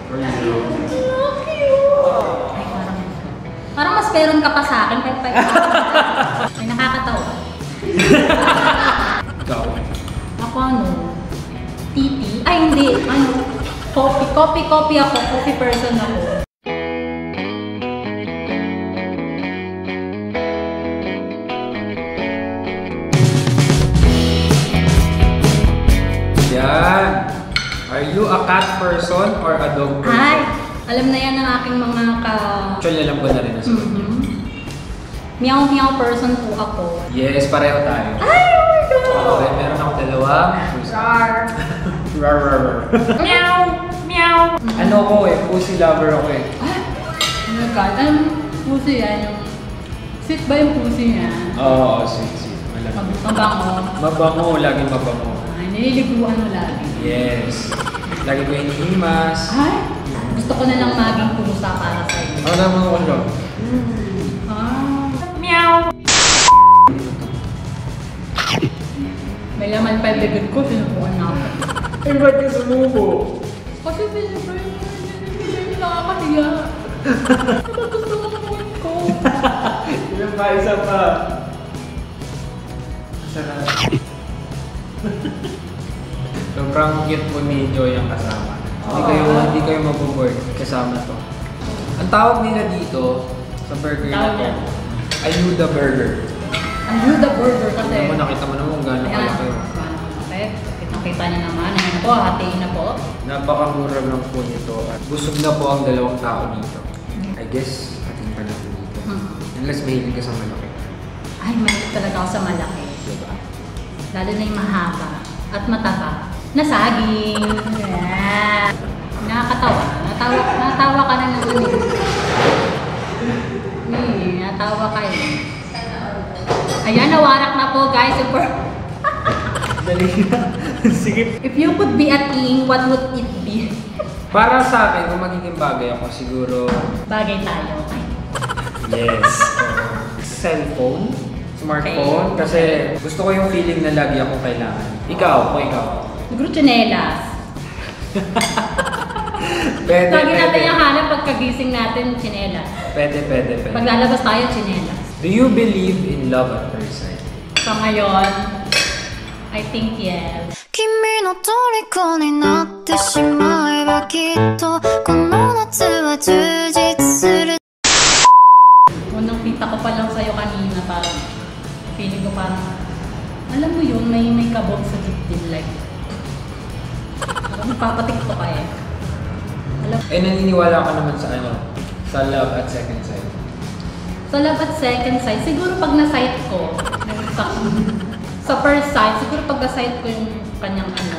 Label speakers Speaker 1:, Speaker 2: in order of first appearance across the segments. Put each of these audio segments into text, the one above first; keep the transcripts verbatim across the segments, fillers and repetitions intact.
Speaker 1: For you.
Speaker 2: Love you! Ay, parang... Parang mas meron ka pa sa akin. Pag pag... Ay, nakakatawa.
Speaker 1: Ikaw?
Speaker 2: Ako ano? Titi? Ay, hindi. Ano? Coffee. Coffee, coffee ako. Coffee person ako.
Speaker 1: Yan. Are you a cat person or a dog person?
Speaker 2: Ay! Alam na yan ng aking mga ka...
Speaker 1: Actually, alam ko na rin na sa
Speaker 2: Mm-hmm. Meow-meow person po ako.
Speaker 1: Yes, pareho tayo.
Speaker 2: Ay! Oh my God!
Speaker 1: Okay, meron ako dalawa.
Speaker 2: Rar!
Speaker 1: Rar, rar, rar.
Speaker 2: Meow! Meow!
Speaker 1: Ano ko eh, pussy lover ako eh.
Speaker 2: Ay! Oh my God! Anong pussy yan? Yung... Sweet ba yung pussy niya?
Speaker 1: Oo, oh, sweet, sweet. Malamig.
Speaker 2: Mabango.
Speaker 1: Mabango, laging mabango.
Speaker 2: Ay, nililiguan mo lagi.
Speaker 1: Yes. Lagi ko hinihimas.
Speaker 2: Ay! Gusto ko na lang maging pusa para sa iyo.
Speaker 1: Ano naman ako lang?
Speaker 2: Ah. Meow! May laman pa yung bibig ko, sinubukan na ako.
Speaker 1: Eh, ba't ka sumubo?
Speaker 2: Kasi siyempre, hindi nakakahiya. Diba gusto mo kamuhin ko?
Speaker 1: Ilan pa, isa pa. Sarap. Sobrang cute mo ni Joy ang kasama. Hindi kayo, hindi kayo mabuboard kasama to. Ang tawag nila dito sa burger na to, Ayuda Burger.
Speaker 2: Ayuda Burger kasi.
Speaker 1: Alam mo, nakita mo naman kung gano'ng kalaki.
Speaker 2: Okay, kitang-kita niya naman. Ayan po, hatiin na po.
Speaker 1: Napakamura lang po nito at busog na po ang dalawang tao dito. I guess, ating pa na po dito.
Speaker 2: Hmm.
Speaker 1: Unless mahilig ka sa malaki.
Speaker 2: Ay, mahilig talaga ako sa malaki. Diba? Lalo na yung mahaba at mataba na saging. Yeah. Nakakatawa. Natawa, natawa ka na naman eh. Hmm, natawa ka eh. Ayan, nawarak na po guys. Super.
Speaker 1: Dali na. Sige.
Speaker 2: If you could be a king, what would it be?
Speaker 1: Para sa akin, kung magiging bagay ako, siguro...
Speaker 2: Bagay tayo.
Speaker 1: Yes. Cellphone. Smartphone.
Speaker 2: Okay.
Speaker 1: Kasi gusto ko yung feeling na lagi akong kailangan. Ikaw, kung ikaw.
Speaker 2: Siguro tsinelas.
Speaker 1: Pwede,
Speaker 2: Lagi natin
Speaker 1: pwede.
Speaker 2: yung hanap pagkagising natin, tsinelas.
Speaker 1: Pwede, pwede, pwede.
Speaker 2: Pag lalabas tayo, tsinelas.
Speaker 1: Do you believe in love at first sight?
Speaker 2: So ngayon, I think yes.
Speaker 3: 君の虜になってしまえばきっとこの夏は充実する
Speaker 2: Unang kita ko pa lang sa'yo kanina, parang feeling ko parang, alam mo yun, may may kabog sa dibdib like. Parang papatik ko ka eh. Alam,
Speaker 1: Eh, naniniwala ka naman sa ano? Sa love at second sight.
Speaker 2: sa love at second sight, siguro pag na-sight ko, yung sa, sa first sight, siguro pag na-sight ko yung kanyang ano.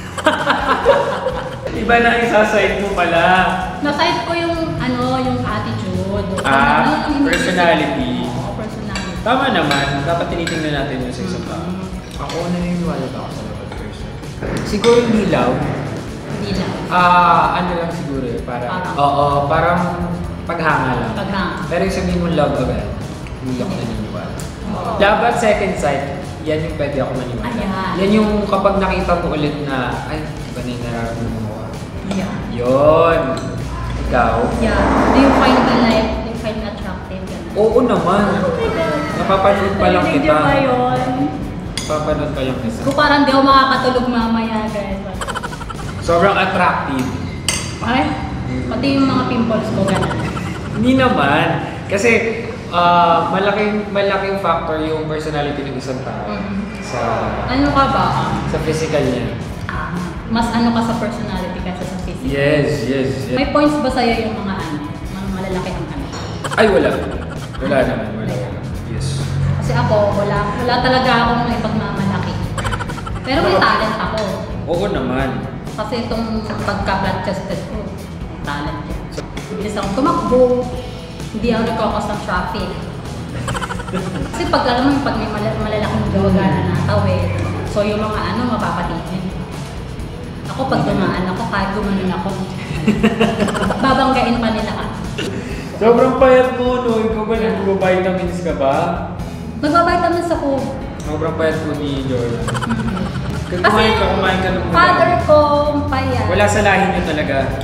Speaker 1: Iba na yung sa-sight mo pala.
Speaker 2: Na-sight ko yung ano, yung attitude.
Speaker 1: Ah,
Speaker 2: Yung- yung-
Speaker 1: personality.
Speaker 2: Oo, personality.
Speaker 1: Tama naman. Dapat tinitingnan natin yung sa isang tao. Ako, naniniwala ba ako sa love at first sight? Siguro hindi love.
Speaker 2: Hindi lang.
Speaker 1: Ah, ano lang siguro eh. Parang,
Speaker 2: Parang-
Speaker 1: oo, parang paghanga lang.
Speaker 2: Paghanga.
Speaker 1: Pero yung sabihin mo love agad, hindi ako naniniwala.
Speaker 2: Oo.
Speaker 1: Love at second sight, yan yung pwede ako maniwala.
Speaker 2: Ayan.
Speaker 1: Yan yung kapag nakita mo ulit na, ay, iba na yung nararamdaman mo.
Speaker 2: Yeah.
Speaker 1: Yun. Ikaw?
Speaker 2: Yeah. Do you find the life, do you find attractive? Ganun?
Speaker 1: Oo naman.
Speaker 2: Oh my God.
Speaker 1: Napapanood pa lang
Speaker 2: Narinig
Speaker 1: kita.
Speaker 2: niyo ba yun?
Speaker 1: Napapanood pa lang kita.
Speaker 2: Kung parang di ako makakatulog mamaya, guys.
Speaker 1: Sobrang attractive.
Speaker 2: Ay, pati yung mga pimples ko, ganun.
Speaker 1: Hindi naman. Kasi, ah, malaking, malaking factor yung personality ng isang tao.
Speaker 2: Mhm.
Speaker 1: Sa,
Speaker 2: Ano ka ba?
Speaker 1: sa physical niya.
Speaker 2: Ah, mas ano ka sa personality kaysa sa physical?
Speaker 1: Yes, yes, yes.
Speaker 2: May points ba sa'yo yung mga ano, mga malalaki ang ano?
Speaker 1: Ay, wala. Wala naman, wala. wala. Yes.
Speaker 2: Kasi ako, wala, wala talaga akong ipagmamalaki. Pero may talent ako.
Speaker 1: Oo naman.
Speaker 2: Kasi itong pagka-flat chested ko, may talent yan. Bilis akong tumakbo, hindi ako nagkakos ng traffic. Kasi pag alam mo, pag may mal- malalaking gawaga na natawid, so yung mga ano, mapapatigil. Ako pag dumaan ako, kahit gumanon ako, babanggain pa nila ako.
Speaker 1: Sobrang payat mo, no? Ikaw ba nag-vitamins ka ba?
Speaker 2: Nagbabitamins ako.
Speaker 1: Sobrang payat mo ni Jordan. Kung
Speaker 2: Kasi
Speaker 1: kumain ka, kumain ka ng
Speaker 2: father ko, paya.
Speaker 1: Wala sa lahi niyo talaga.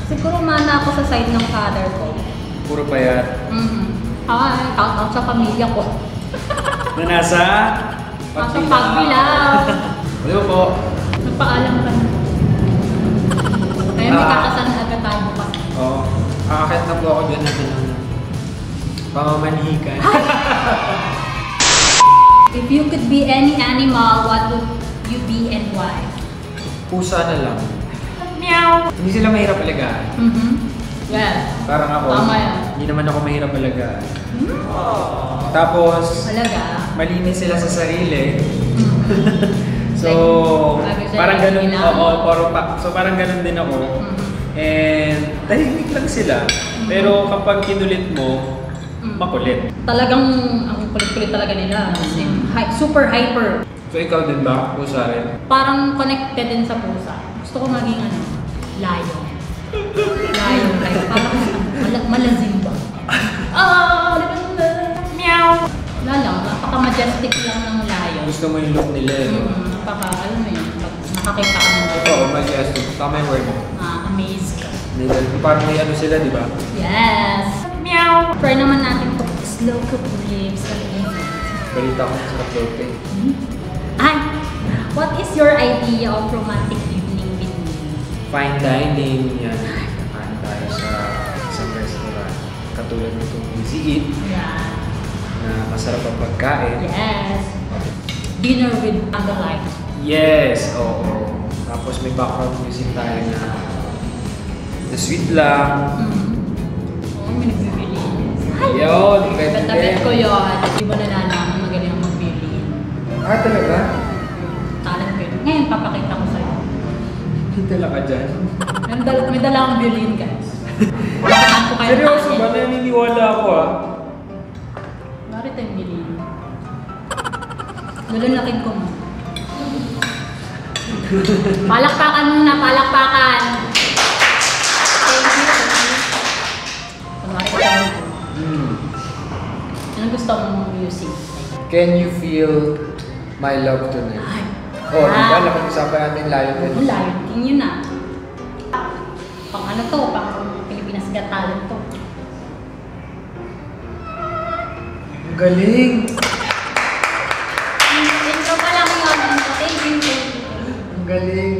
Speaker 2: Siguro mana ako sa side ng father ko.
Speaker 1: Puro payat.
Speaker 2: Mm-hmm. Ay, out sa pamilya ko.
Speaker 1: Na nasa?
Speaker 2: Nasa pagbilaw.
Speaker 1: Di ba po?
Speaker 2: Nagpaalam ka na. Kaya may
Speaker 1: Ah.
Speaker 2: kakasan agad tayo bukas.
Speaker 1: Oo. Kakakit na po ako dyan na ng pamamanhikan.
Speaker 2: If you could be any animal, what would you be and why?
Speaker 1: Pusa na lang. Meow! Hindi sila mahirap alagaan.
Speaker 2: Mm-hmm. Yes.
Speaker 1: Parang ako,
Speaker 2: Tama yan.
Speaker 1: hindi naman ako mahirap alagaan.
Speaker 2: Hmm?
Speaker 1: Tapos,
Speaker 2: Talaga?
Speaker 1: malinis sila sa sarili.
Speaker 2: Mm-hmm.
Speaker 1: So,
Speaker 2: Like,
Speaker 1: parang ganun,
Speaker 2: like,
Speaker 1: oo, paro pa, so parang ganun din ako.
Speaker 2: Mm-hmm.
Speaker 1: And, tahimik lang sila. Pero kapag kinulit mo,
Speaker 2: Mm.
Speaker 1: makulit.
Speaker 2: Talagang, ang kulit-kulit talaga nila. Kasi, hi- super hyper.
Speaker 1: So, ikaw din ba? Pusa rin?
Speaker 2: Parang connected din sa pusa. Gusto ko maging ano, lion. Lion, like parang mal malazim ba? Ah! Meow! Wala lang, napaka-majestic lang ng lion.
Speaker 1: Gusto mo yung look nila, eh, no?
Speaker 2: Mm, napaka, alam mo yun, pag nakakita ka ng
Speaker 1: Oo, majestic. Tama yung word mo.
Speaker 2: ah, amaze ka.
Speaker 1: Nila- Parang may ano sila, di ba?
Speaker 2: Yes! Meow! Try naman natin ito. Slow cook lips.
Speaker 1: Balita ko sa kaplote.
Speaker 2: Ay! What is your idea of romantic evening with me?
Speaker 1: Fine dining, yan. Nakain tayo sa isang restaurant. Katulad nitong Easy Eat,
Speaker 2: Yeah.
Speaker 1: na masarap ang pagkain.
Speaker 2: Yes. Dinner with candlelight.
Speaker 1: Yes, oo. Tapos may background music tayo na the sweet lang.
Speaker 2: Mm. Oo, may nagbibili.
Speaker 1: Yun, pwede
Speaker 2: Tatabit
Speaker 1: din.
Speaker 2: ko yun. Di ba nalalaman magaling ang magbili?
Speaker 1: Ah, talaga?
Speaker 2: Talent ko yun. Ngayon, papakita ko sa'yo.
Speaker 1: Hintala ka dyan.
Speaker 2: May dala, may dala akong violin, guys. Pakaan ko kayo.
Speaker 1: Seryoso ba? Naniniwala ako ah.
Speaker 2: Bakit ang violin? Lulunlakin ko mo. Palakpakan muna, palakpakan! Thank you. Kunwari ka tayo.
Speaker 1: Hmm.
Speaker 2: Anong gusto mong music?
Speaker 1: Can you feel my love tonight?
Speaker 2: Ay.
Speaker 1: Oh, di ba?
Speaker 2: Ah.
Speaker 1: Napag-usapan natin Lion
Speaker 2: Ang
Speaker 1: King.
Speaker 2: Lion King yun ah. Pang ano to, pang Pilipinas Got Talent to.
Speaker 1: Ang galing!
Speaker 2: Intro pa lang yun. Thank you.
Speaker 1: Ang galing!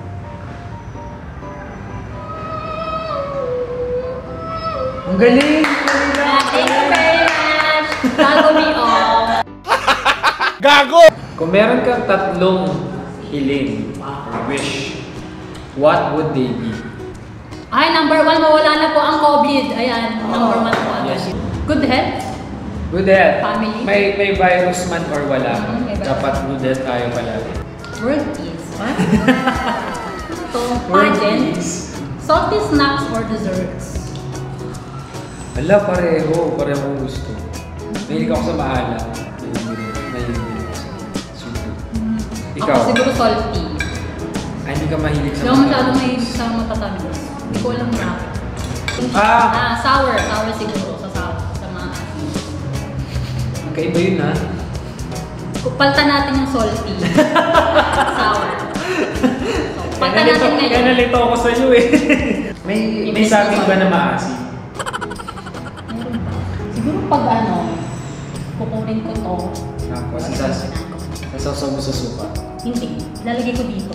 Speaker 1: Ang galing! Ang galing na!
Speaker 2: Thank you very much. Bago me all.
Speaker 1: Gago! Kung meron kang tatlong hiling or wish, what would they be?
Speaker 2: Ay, number one, mawala na po ang COVID. Ayan, number one po.
Speaker 1: Yes.
Speaker 2: Good health.
Speaker 1: Good health.
Speaker 2: Family.
Speaker 1: May may virus man or wala,
Speaker 2: Mhm, may virus.
Speaker 1: dapat good health tayo palagi.
Speaker 2: World peace. What? Ito,
Speaker 1: World
Speaker 2: pageant.
Speaker 1: peace.
Speaker 2: Salty snacks or desserts?
Speaker 1: Ala, pareho. Pareho kong gusto. Mahilig ako sa maalam. Mahilig din ako sa sweet. Ikaw?
Speaker 2: Ako siguro salty.
Speaker 1: Ay, hindi ka mahilig sa
Speaker 2: Hindi ako masyadong
Speaker 1: matamis.
Speaker 2: mahilig sa matatamis. Hindi ko alam bakit.
Speaker 1: Ah!
Speaker 2: Ah, sour. Sour siguro. Sa sour. Sa mga asin.
Speaker 1: Magkaiba yun, ha?
Speaker 2: Palitan natin yung salty. Sour. So, palitan
Speaker 1: Kaya
Speaker 2: natin
Speaker 1: nalito- Kaya
Speaker 2: ngayon.
Speaker 1: nalito ako sa iyo eh. may may
Speaker 2: Imbes
Speaker 1: saging
Speaker 2: na
Speaker 1: ba na
Speaker 2: salty.
Speaker 1: maasim?
Speaker 2: Meron ba? Siguro pag ano, kukunin ko to.
Speaker 1: Tapos sasas sasaw mo sa suka.
Speaker 2: Hindi. Lalagay ko dito.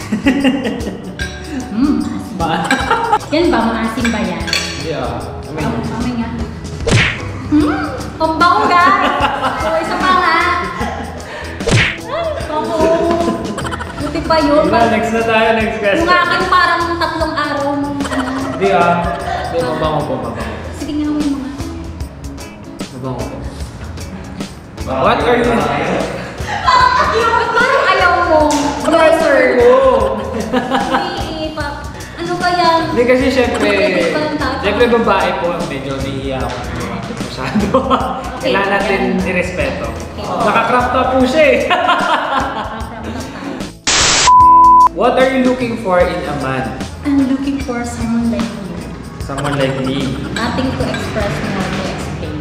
Speaker 2: Hmm, maasim.
Speaker 1: Ma
Speaker 2: Yan ba? Maasim ba yan?
Speaker 1: yeah. I mean,
Speaker 2: Am- Amay nga. Hmm! Ang bango, guys! So, isa pa nga. Ay, bango. Buti pa yun.
Speaker 1: Diba, next na tayo, next question.
Speaker 2: Yung akin parang tatlong araw nung ano.
Speaker 1: Hindi ah. Hindi, mabango po, mabango.
Speaker 2: Sige nga mo yung mga.
Speaker 1: Mabango po. What are you?
Speaker 2: Ba't parang ayaw mo? Browser.
Speaker 1: Oh.
Speaker 2: Hindi, pa. Ano ba yan?
Speaker 1: Hindi kasi syempre,
Speaker 2: Hindi pa lang tayo.
Speaker 1: syempre babae po, medyo nahihiya ako. Masyado. Kailangan natin irespeto. Nakakrop top po siya eh. What are you looking for in a man?
Speaker 2: I'm looking for someone like you.
Speaker 1: Someone like me.
Speaker 2: Nothing to express, more to explain.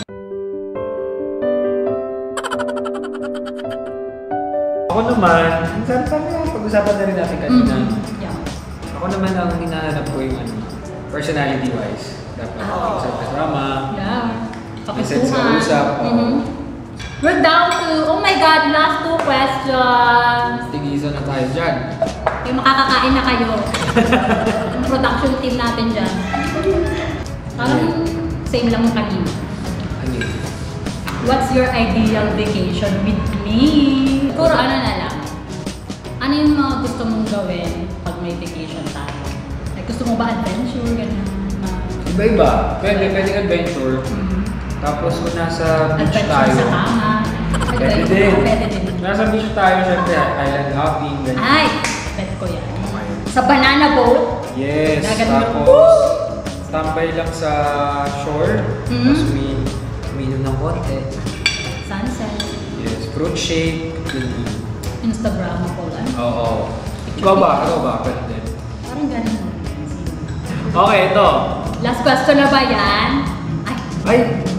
Speaker 1: Ako naman, sabi sabi nga, pag-usapan na rin natin kanina.
Speaker 2: Mhm. Yeah.
Speaker 1: Ako naman ang hinahanap ko yung ano, personality-wise. Dapat isang kasama.
Speaker 2: Yeah.
Speaker 1: Isang sa usap.
Speaker 2: Mm-hmm. We're down to, oh my God, last two questions.
Speaker 1: Tigisan na tayo dyan.
Speaker 2: Okay, makakakain na kayo. Yung production team natin dyan. Parang same lang kanina.
Speaker 1: Ano yun?
Speaker 2: What's your ideal vacation with me? Siguro ano na lang. Ano yung mga gusto mong gawin pag may vacation tayo? Like, gusto mo ba adventure? Ganun. Na-
Speaker 1: Iba-iba. Pwede, pwede adventure.
Speaker 2: Mhm.
Speaker 1: Tapos kung nasa beach
Speaker 2: Adventure
Speaker 1: tayo.
Speaker 2: sa kama.
Speaker 1: Pwede
Speaker 2: Adventure-
Speaker 1: din.
Speaker 2: Pwede din.
Speaker 1: Nasa beach tayo, syempre, island hopping, ganyan.
Speaker 2: Ay, bet ko yan. Sa banana boat.
Speaker 1: Yes,
Speaker 2: Dagat mo.
Speaker 1: tapos tambay lang sa shore.
Speaker 2: Mhm.
Speaker 1: Tapos umin, uminom ng konti.
Speaker 2: Sunset.
Speaker 1: Yes, fruit shake. Yun.
Speaker 2: Instagrammable. Ano?
Speaker 1: Oo. Ikaw ba? Ikaw ba? Pwede din.
Speaker 2: Parang ganun.
Speaker 1: Okay, ito.
Speaker 2: Last question na ba yan? Ay,
Speaker 1: Ay!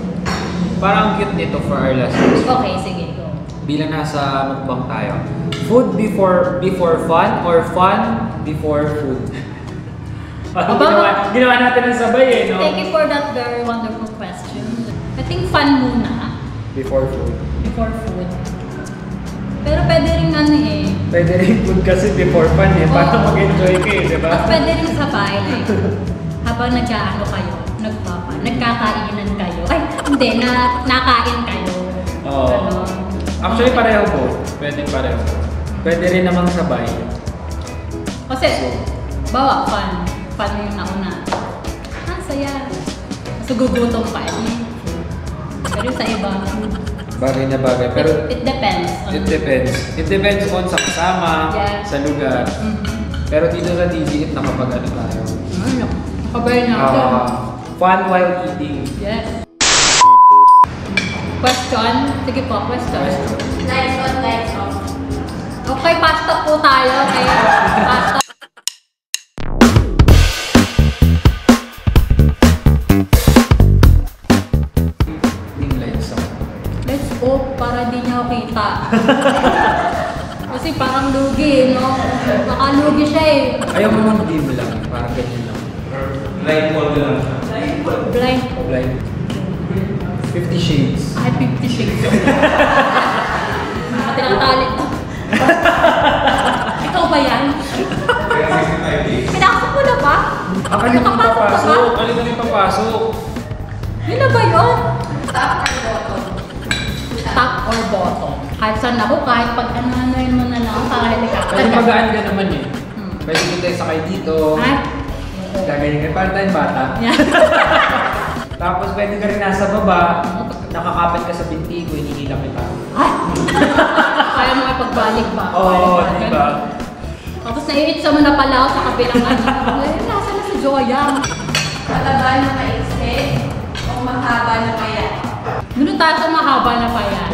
Speaker 1: Parang cute nito for our last question.
Speaker 2: okay, sige, go.
Speaker 1: Bilang nasa mukbang tayo. Food before before fun or fun before food? Parang
Speaker 2: Aba,
Speaker 1: ginawa, ginawa natin ng sabay eh, no?
Speaker 2: Thank you for that very wonderful question. I think fun muna
Speaker 1: Before food.
Speaker 2: before food. Pero pwede rin ano eh.
Speaker 1: Pwede rin food kasi before fun eh. Para
Speaker 2: Oo.
Speaker 1: mag-enjoy ka eh, di ba?
Speaker 2: At pwede rin sabay like habang nagkaano kayo, nagpapa, nagkakainan kayo. Ay, hindi, na, nakain kayo.
Speaker 1: Oo.
Speaker 2: Ganon.
Speaker 1: Actually, pareho po. Pwede pareho. Pwede rin namang sabay.
Speaker 2: Kasi, bawa, fun. Fun yung nauna. Ah, saya. Kasi gugutom ka eh. Pero sa iba,
Speaker 1: Bagay na bagay. Pero
Speaker 2: it, it depends. on-
Speaker 1: it depends. It depends on sa kasama,
Speaker 2: Yeah.
Speaker 1: sa lugar.
Speaker 2: Mhm.
Speaker 1: Pero dito sa D G It, nakapag ano tayo.
Speaker 2: Ano? Kabay na ako.
Speaker 1: Ah, fun while eating.
Speaker 2: Yes. Question? Sige po, question.
Speaker 4: Lights on, lights off.
Speaker 2: Okay, pasta po tayo. Okay, pasta.
Speaker 1: Dim lights sa
Speaker 2: Let's go para di niya ako kita. Kasi parang lugi, no? Baka lugi siya eh.
Speaker 1: Ayaw mo nang dim lang. Parang ganyan lang.
Speaker 5: Blindfold lang siya.
Speaker 2: Blind.
Speaker 1: Like, Fifty Shades.
Speaker 2: Ay, fifty shades. Pati nakatalit mo. Ikaw ba yan?
Speaker 5: Kaya sixty-five days.
Speaker 2: Pinasok mo na ba?
Speaker 1: Akalit mo
Speaker 2: Nakapasok ka ba?
Speaker 1: papasok. Akalit mo papasok.
Speaker 2: Yun na ba yun?
Speaker 4: Top or bottom?
Speaker 2: Top or bottom? Kahit saan ako, kahit pag ano-anoin mo na lang, para helicopter.
Speaker 1: Kasi magaan ka naman eh.
Speaker 2: Hmm.
Speaker 1: Pwede kita sakay dito.
Speaker 2: Ay.
Speaker 1: Gagaling ka. Parang tayong bata.
Speaker 2: Yeah.
Speaker 1: Tapos pwede ka rin nasa baba. Nakakapit ka sa binti ko. Hinihila kita.
Speaker 2: Ay! Kaya mo ipagbalik ba?
Speaker 1: Oo,
Speaker 2: Balik
Speaker 1: di
Speaker 2: ba?
Speaker 1: ba?
Speaker 2: Tapos naiitsa mo na pala ako sa kabilang ano. Ay, nasa na si Joya?
Speaker 4: Mataba na maiksi o mahaba na kaya?
Speaker 2: Doon tayo sa mahaba na pa yan.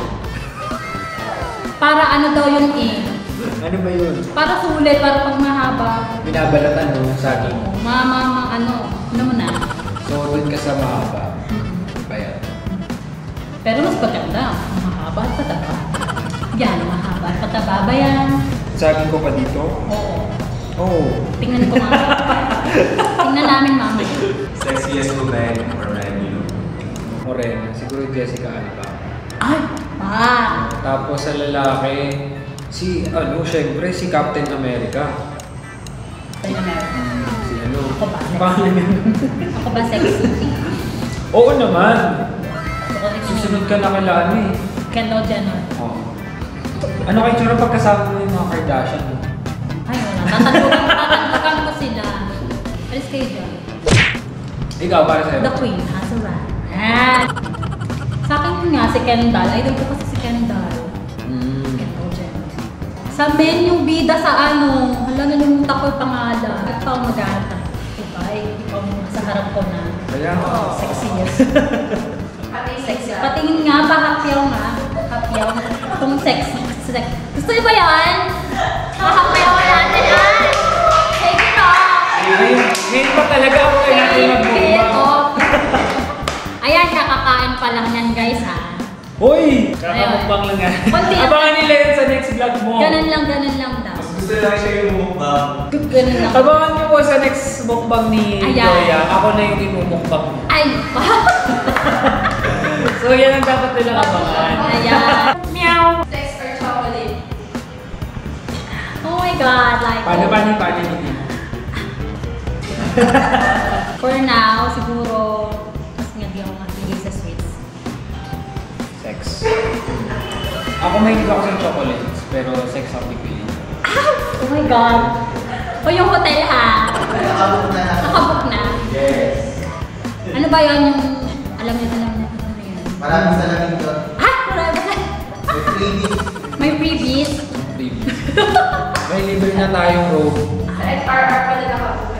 Speaker 2: Para ano daw yun eh.
Speaker 1: Ano ba yun?
Speaker 2: Para sulit, para pag mahaba.
Speaker 1: Binabalatan no? Saging.
Speaker 2: Mama, ma, ano, ano mo na.
Speaker 1: So, doon ka sa mahaba. Bayan.
Speaker 2: Pero mas maganda, mahaba at pataba. Yan, mahaba at pataba ba yan?
Speaker 1: Saging ko pa dito?
Speaker 2: Oo.
Speaker 1: Oo.
Speaker 2: Tingnan ko mamaya. Tingnan namin mamaya.
Speaker 5: Sexiest woman or man you know?
Speaker 1: Morena. Siguro Jessica Alba.
Speaker 2: Ay! Ah!
Speaker 1: Tapos sa lalaki, si, ano, syempre, si Captain America.
Speaker 2: Tayo na meron.
Speaker 1: Si ano?
Speaker 2: Ako ba?
Speaker 1: Pangalan niya?
Speaker 2: Ako ba sexy?
Speaker 1: Oo naman.
Speaker 2: Ako sexy.
Speaker 1: Susunod ka na kala ano eh.
Speaker 2: Kendall Jenner.
Speaker 1: Oo. Ano kayo tsura pagkasama mo yung mga Kardashian mo?
Speaker 2: Ay, wala. Tatandugan, tatandugan ko sila. Alis kayo dyan.
Speaker 1: Ikaw, para sa'yo.
Speaker 2: The Queen has a rat. Ah! Sa akin nga, si Kendall. Idol ko kasi si Kendall.
Speaker 1: Mm.
Speaker 2: Kendall Jenner. Sa men, yung bida sa ano, hala, nalimutan ko yung pangalan. At pa ako mag-aata. Diba? Ikaw sa harap ko na.
Speaker 1: Kaya nga.
Speaker 2: Oh, sexiest.
Speaker 4: Pati
Speaker 2: Sexy.
Speaker 4: sexy.
Speaker 2: Patingin nga pa, hapyaw nga. Hapyaw. Kung sexy. Sex. Gusto niyo ba yan? Hapyaw natin yan! Take it off!
Speaker 1: Ngayon, ngayon pa talaga ako kayo natin
Speaker 2: Take it
Speaker 1: magmumba.
Speaker 2: off! Ayan, kakakain pa lang yan guys ha.
Speaker 1: Hoy! Kakamukbang lang yan.
Speaker 2: Konti lang.
Speaker 1: Abangan nila yan sa next vlog mo.
Speaker 2: Ganun lang, ganun lang daw.
Speaker 5: Mas gusto Gusto lang siya yung mukbang.
Speaker 2: Ganun ako.
Speaker 1: Abangan niyo po sa next mukbang ni
Speaker 2: Ayan.
Speaker 1: Joya. Ako na yung imumukbang.
Speaker 2: Ay,
Speaker 1: So yan ang dapat nilang abangan.
Speaker 2: ayan. Meow.
Speaker 4: Sex or chocolate?
Speaker 2: Oh my God, like.
Speaker 1: Paano, paano, paano hindi?
Speaker 2: For now, siguro, mas nga di ako makilig sa sweets.
Speaker 1: Sex. Ako may hindi ako sa chocolates, pero sex ang pipiliin.
Speaker 2: Oh my God. O yung hotel ha.
Speaker 6: Nakabok na.
Speaker 2: Nakabook na.
Speaker 6: Yes.
Speaker 2: Ano ba yun yung, alam niyo, alam niyo, ano yun?
Speaker 6: Maraming salamin doon.
Speaker 2: Ah, marami ba?
Speaker 6: May freebies.
Speaker 2: May freebies.
Speaker 1: Baby. May libre na tayong robe.
Speaker 4: Sa F R R pala nakabukas.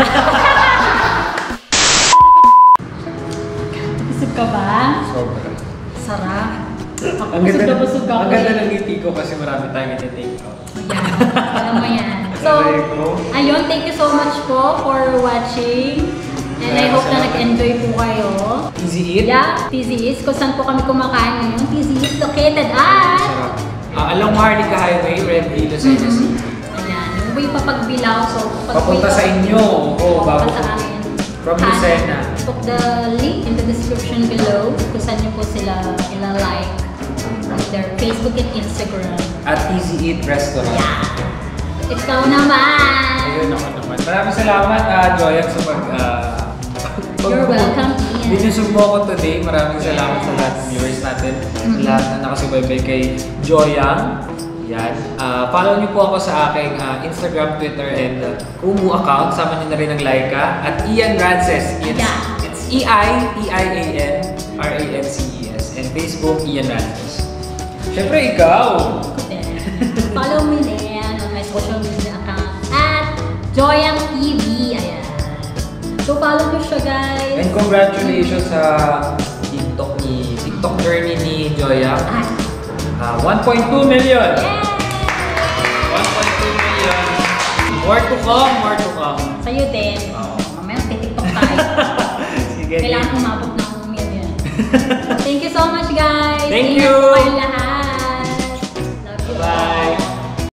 Speaker 2: Busog ka ba?
Speaker 1: Sobra.
Speaker 2: Sarap. Ako
Speaker 1: Ang
Speaker 2: busog
Speaker 1: ganda,
Speaker 2: na busog ako.
Speaker 1: ang ganda
Speaker 2: eh.
Speaker 1: ng ngiti ko kasi marami tayong iti-take out.
Speaker 2: Yan. Alam mo yan. So,
Speaker 1: Aray ko.
Speaker 2: ayun, thank you so much po for watching. And I hope na nag-enjoy po kayo.
Speaker 1: Easy eat?
Speaker 2: Yeah, T Z Eats. Kung saan po kami kumakain ngayon. T Z Eats located at...
Speaker 1: Sarap. Ah, along Maharlika Highway, Red Villa, Lucena City.
Speaker 2: Ayan, yung way papagbilaw. So, pag
Speaker 1: Papunta sa inyo. Oo, bago.
Speaker 2: Papunta sa amin.
Speaker 1: From
Speaker 2: Hanap.
Speaker 1: Lucena.
Speaker 2: Put the link in the description below kung saan niyo po sila ila-like on their Facebook and Instagram.
Speaker 1: At Easy Eat Restaurant.
Speaker 2: Yeah! Ikaw naman!
Speaker 1: Ayun ako naman. Maraming salamat, uh, Joyan, sa pag... ah,
Speaker 2: You're welcome, Ian.
Speaker 1: Binusog mo ako today. Maraming salamat sa lahat ng viewers natin.
Speaker 2: Mhm.
Speaker 1: Lahat na nakasubaybay kay Joyang. Yan. Ah, follow niyo po ako sa aking ah, Instagram, Twitter, and uh, Kumu account. Sama niyo na rin ang Laika. At Ian Rances. It's,
Speaker 2: Yeah.
Speaker 1: it's E I E I A N R A N C E S. And Facebook, Ian Rances. Siyempre, ikaw!
Speaker 2: Follow me din on my social media account at Joyang T V. Ayan. So follow nyo siya, guys.
Speaker 1: And congratulations sa TikTok ni TikTok journey ni Joyang.
Speaker 2: Ay.
Speaker 1: Ah, one point two million!
Speaker 2: Yay!
Speaker 1: one point two million. More to come, more to come.
Speaker 2: Sa'yo din.
Speaker 1: Oo.
Speaker 2: Mamaya titiktok tayo.
Speaker 1: Sige.
Speaker 2: Kailangan umabot ng million. Thank you so much, guys.
Speaker 1: Thank
Speaker 2: Ingat
Speaker 1: you.
Speaker 2: po kayong lahat. Love you
Speaker 1: Bye.
Speaker 2: all.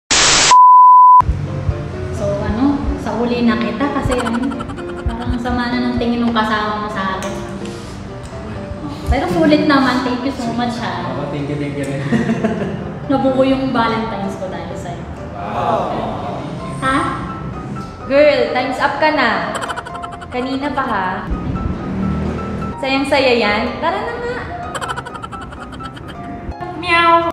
Speaker 2: So ano, sa uli na kita kasi ano, parang sama na ng tingin ng kasama mo sa akin. Pero sulit naman, thank you so much ha.
Speaker 1: Ako, thank you, thank you rin.
Speaker 2: Nabuo yung Valentine's ko dahil sa'yo.
Speaker 1: Wow.
Speaker 2: Ha?
Speaker 4: Girl, time's up ka na. Kanina pa ha. Sayang-saya yan. Tara na nga. Meow!